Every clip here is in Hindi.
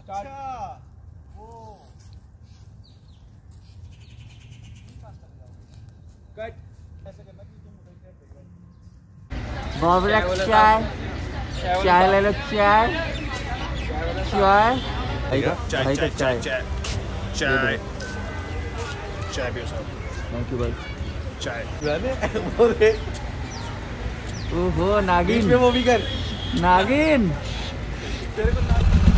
बॉबी रैक्स चाय, चाय ले लो चाय, चाय, चाय चाय चाय चाय चाय भी साहब। थैंक यू भाई। चाय ओहो नागिन में वो भी कर नागिन। तेरे को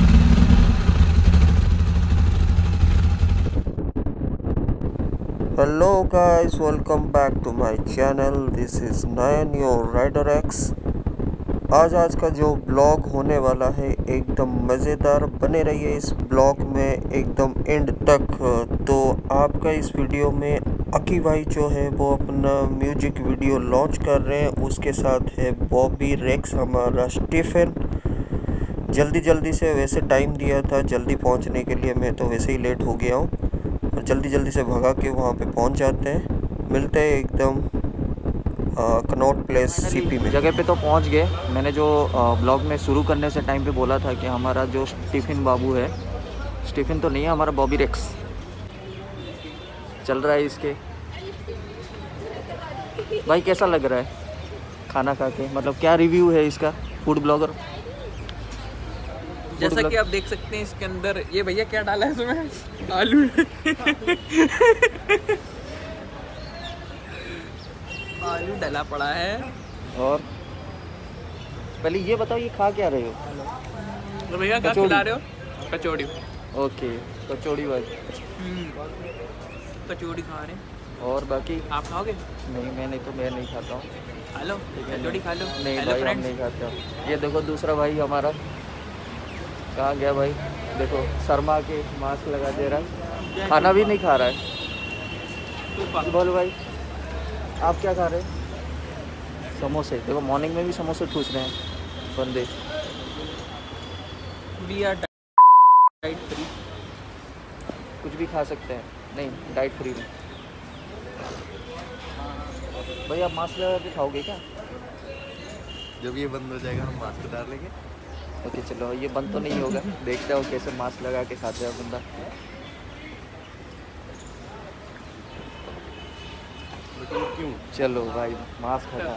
Hello guys, welcome back to my channel. This is Nayan your Rider X. आज का जो ब्लॉग होने वाला है एकदम मज़ेदार, बने रहिए इस ब्लॉग में एकदम एंड तक। तो आपका इस वीडियो में अकी भाई जो है वो अपना म्यूजिक वीडियो लॉन्च कर रहे हैं, उसके साथ है बॉबी रेक्स हमारा स्टीफन। जल्दी से वैसे टाइम दिया था जल्दी पहुंचने के लिए, मैं तो वैसे ही लेट हो गया हूं और जल्दी से भगा के वहां पे पहुंच जाते हैं। मिलते हैं एकदम कनॉट प्लेस सीपी में। जगह पे तो पहुंच गए। मैंने जो ब्लॉग में शुरू करने से टाइम पे बोला था कि हमारा जो स्टीफन बाबू है, स्टीफन तो नहीं है हमारा, बॉबी रेक्स चल रहा है इसके। भाई कैसा लग रहा है खाना खा के, मतलब क्या रिव्यू है इसका? फूड ब्लॉगर जैसा कि आप देख सकते हैं इसके अंदर ये भैया क्या डाला है इसमें, आलू आलू डला पड़ा है। और पहले ये बताओ ये खा क्या रहे हो? तो भैया क्या खिला रहे हो? कचौड़ी। ओके कचौड़ी भाई, कचौड़ी खा रहे हैं। और बाकी आप खाओगे? नहीं मैं नहीं खाता हूँ। खा लो कचौड़ी, खा लो। नहीं भाई हम नहीं खाते। ये देखो दूसरा भाई हमारा कहाँ गया भाई, देखो शर्मा के मास्क लगा दे रहा है, खाना भी नहीं खा रहा है। बोलो भाई आप क्या खा रहे हैं? समोसे। देखो मॉर्निंग में भी समोसे ठूस रहे हैं बंदे। वी आर डाइट फ्री, कुछ भी खा सकते हैं। नहीं डाइट फ्री में। भाई आप मास्क लगा के खाओगे क्या? जब ये बंद हो जाएगा हम मास्क उतार लेंगे। ओके चलो, ये बंद तो नहीं होगा। देखते हो कैसे मास्क लगा के खाते हैं बंदा। क्यों? चलो भाई मास्क हटा।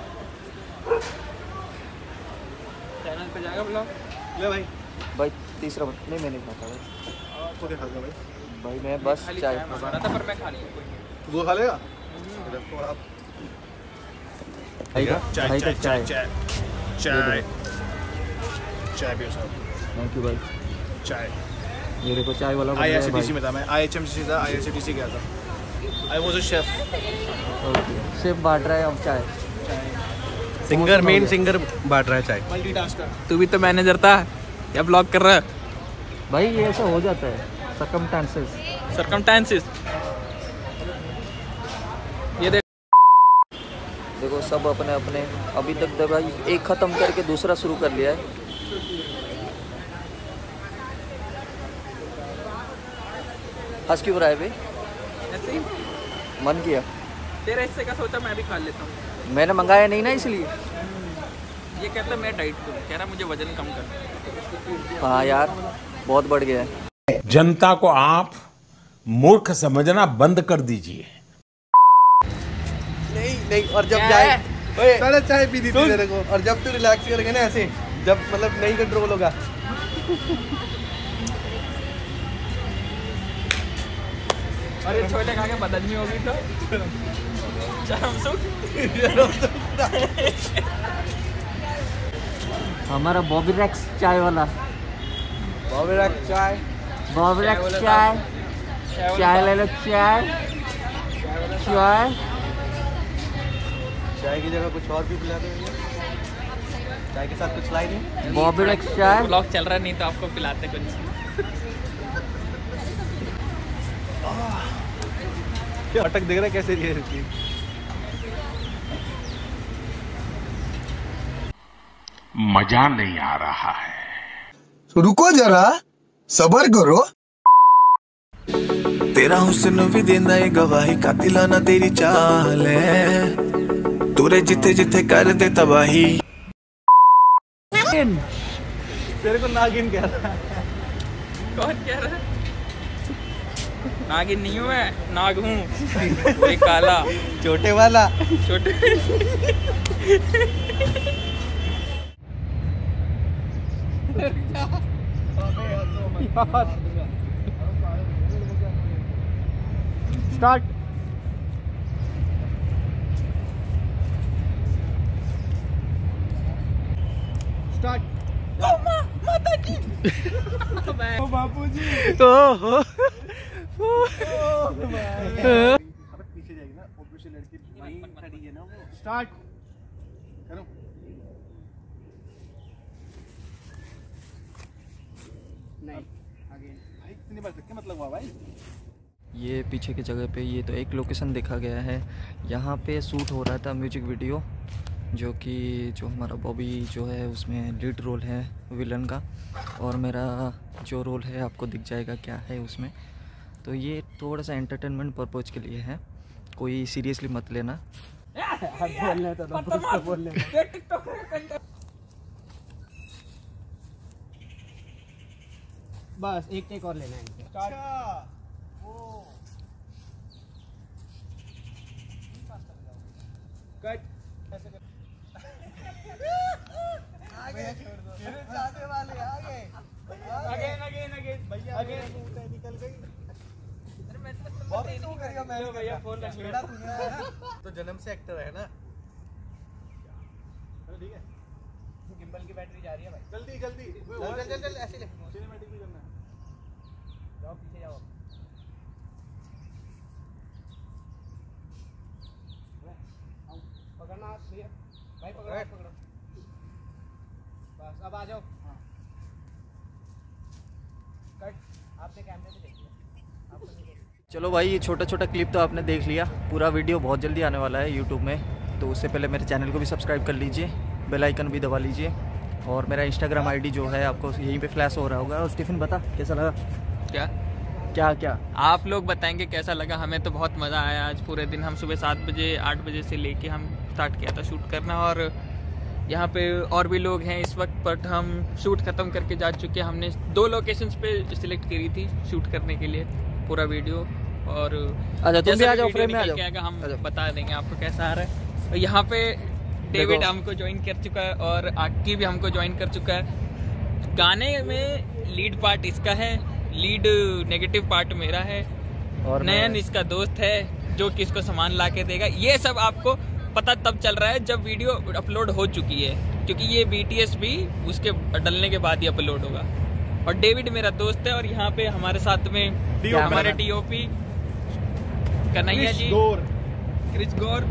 चैनल पे जाएगा ब्लॉग। ले भाई भाई तीसरा नहीं मैं नहीं खाता भाई। आपको क्या खाना भाई? भाई मैं बस चाय मंगा रहा था पर मैं खा लिया। वो खा लेगा? देखो आप चाय चाय चाय चाय चाय चाय भी साहब। थैंक यू भाई। चाय ये देखो चाय वाला IRCTC में था मैं, IHMC था, IRCTC गया था। I was a chef. Okay chef बांट रहा है अब चाय। सिंगर मेन सिंगर बांट रहा है चाय। मल्टीटास्कर। तू भी तो मैनेजर था, क्या ब्लॉग कर रहा है? भाई ये ऐसा हो जाता है, सर्कमस्टेंसेस। ये देखो सब अपने अपने अभी तक दवाई एक ख़त्म करके दूसरा शुरू कर लिया है। हंस क्यों रहा है भाई? ऐसे ही मन किया तेरा हिस्से का सोचा मैं भी खा लेता हूँ। मैंने मंगाया नहीं ना इसलिए। ये कहता मैं डाइट करूँ, कह रहा मुझे वजन कम कर। हाँ यार बहुत बढ़ गया है। जनता को आप मूर्ख समझना बंद कर दीजिए। नहीं और जब जाए पहले चाय पी दी थी मेरे को, और जब तू रिलैक्स करेगा ना ऐसे, जब मतलब नहीं कंट्रोल होगा। और ये छोटे खा के बदलनी होगी तो हमारा बॉबी रैक्स चाय वाला। बॉबी रैक्स चाय, बॉबी रैक्स चाय, चाय ले लो चाय, चाय। चाय की जगह कुछ और भी पिला देंगे। चाय के साथ कुछ लाई नहीं। बॉबी रैक्स चाय। ब्लॉग चल रहा नहीं तो आपको पिलाते कुछ। क्या अटक देख रहा है कैसे ये रहती? मजा नहीं आ रहा है। रुको जरा सबर करो। तेरा हुस्न भी देंदा है गवाही, कातिलाना तेरी चाल है, तुरे जिथे जिथे कर दे तबाही। तेरे को नागिन कह रहा है। कौन कह रहा है? नागिन नहीं हूँ मैं, नाग हूँ। ये काला छोटे वाला। छोटे। स्टार्ट। स्टार्ट। माता जी। ओ बापू जी। पीछे जाएगी ना, ऑब्वियसली लड़की वहीं खड़ी है ना वो। स्टार्ट करो। नहीं आगे भाई इतनी बार क्या मतलब हुआ भाई? ये पीछे की जगह पे ये तो एक लोकेशन देखा गया है, यहाँ पे शूट हो रहा था म्यूजिक वीडियो, जो कि जो हमारा बॉबी जो है उसमें लीड रोल है विलन का, और मेरा जो रोल है आपको दिख जाएगा क्या है उसमें। तो ये थोड़ा सा एंटरटेनमेंट पर्पज़ के लिए है, कोई सीरियसली मत लेना। बस एक टेक और लेना है। कट। आगे वाले आगे। भैया निकल गई। भैया फोन छेड़ा तूने तो जन्म से एक्टर है ना। ठीक है, गिम्बल की बैटरी जा रही है भाई। जल्दी जल्दी चल ऐसे ले। सिनेमैटिक भी करना है। जाओ पीछे जाओ। पकड़ना भैया, भाई पकड़ो। बस अब आ जाओ। कट। आपने कैमरे में देख लिया, आपको नहीं देखा। चलो भाई, ये छोटा छोटा क्लिप तो आपने देख लिया, पूरा वीडियो बहुत जल्दी आने वाला है यूट्यूब में, तो उससे पहले मेरे चैनल को भी सब्सक्राइब कर लीजिए, बेल आइकन भी दबा लीजिए, और मेरा इंस्टाग्राम आईडी जो है आपको यहीं पे फ्लैश हो रहा होगा। और स्टीफन बता कैसा लगा? क्या क्या क्या आप लोग बताएंगे कैसा लगा? हमें तो बहुत मज़ा आया आज पूरे दिन। हम सुबह 7 बजे 8 बजे से लेके हम स्टार्ट किया था शूट करना, और यहाँ पे और भी लोग हैं इस वक्त, बट हम शूट ख़त्म करके जा चुके हैं। हमने 2 लोकेशंस पे सिलेक्ट करी थी शूट करने के लिए पूरा वीडियो, और अच्छा तुम भी आ जाओ, फ्रेम में आ जाओ, हम जाओ। बता देंगे आपको कैसा आ रहा है। यहाँ पे डेविड हमको ज्वाइन कर चुका है, और आकी भी हमको ज्वाइन कर चुका है। गाने में लीड पार्ट इसका है, लीड नेगेटिव पार्ट मेरा है, और नयन इसका दोस्त है जो कि इसको सामान ला के देगा। ये सब आपको पता तब चल रहा है जब वीडियो अपलोड हो चुकी है, क्योंकि ये BTS भी उसके डलने के बाद ही अपलोड होगा। और डेविड मेरा दोस्त है, और यहाँ पे हमारे साथ में हमारे DOP Kanhaiya ji, Chris Gaur,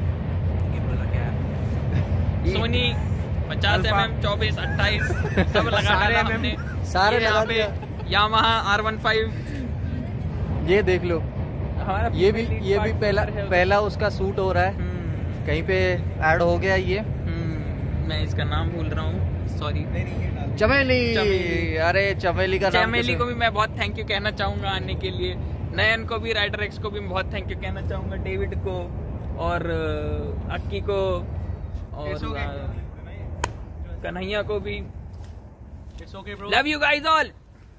Sony 50mm 24 28 सब लगा डाला हमने। सारे यहाँ पे यामाहा R15 ये देख लो, हमारा ये भी पहला उसका शूट हो रहा है, कहीं पे ऐड हो गया ये। मैं इसका नाम भूल रहा हूँ, सॉरी। चमेली। अरे चमेली का नाम, चमेली को भी मैं बहुत थैंक यू कहना चाहूँगा आने के लिए। नयन को भी, राइडर एक्स को भी मैं बहुत थैंक यू कहना चाहूँगा, डेविड को और अक्की को और कन्हैया को भी। Love you guys all.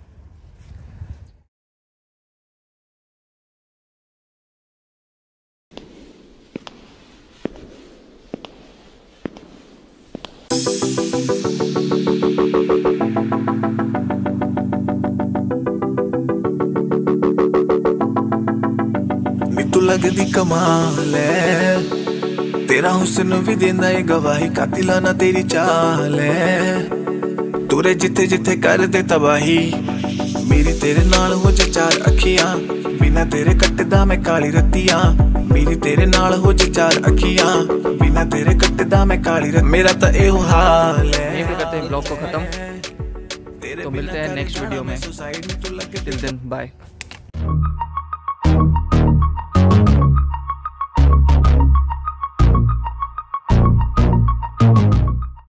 नी तू लगदी कमाल है, तेरा हुस्न भी देंदा है गवाही, कातिला ना तेरी चाल है, तुरे जिथे जिथे कर दे तबाही, मेरी तेरे नाल हो जा 4 अखियां, बिना तेरे कटदा मैं काली रत्तियां, मेरी तेरे नाल हो जा 4 अखियां, बिना तेरे कटदा मैं काली रत्तियां, मेरा तो एहो हाल है। यहीं पे करते हैं ब्लॉग को खत्म, तो मिलते हैं नेक्स्ट वीडियो में। Till then bye.